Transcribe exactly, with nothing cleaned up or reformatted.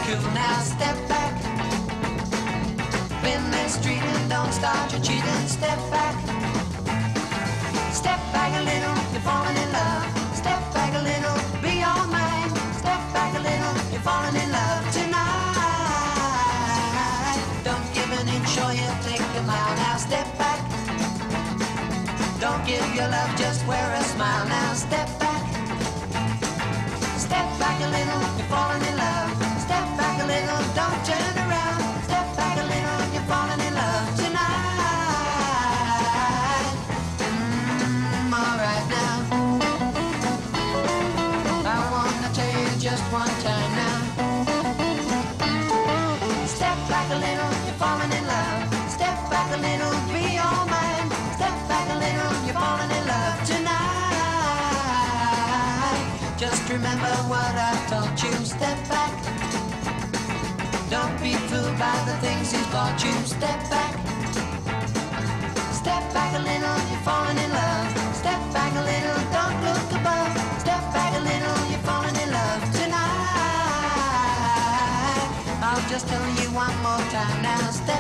cool. Now step back. Been mistreated, don't start your cheating. Step back. Step back a little, you're falling in love. Step back a little, be all mine. Step back a little, you're falling in love tonight. Don't give an inch or you take a mile. Now step back. Don't give your love, just wear a smile. Now step back. Step back a little, you're falling in love. Step back a little, don't turn around. Step back a little, you're falling in love tonight. Mmm, alright now. I wanna tell you just one time now. Step back a little, you're falling in love. Step back a little, be all mine. Step back a little, you're falling in love tonight. Just remember what I told you. Step back. Don't be fooled by the things he's bought you. Step back. Step back a little, you're falling in love. Step back a little, don't look above. Step back a little, you're falling in love tonight. I'll just tell you one more time now. Step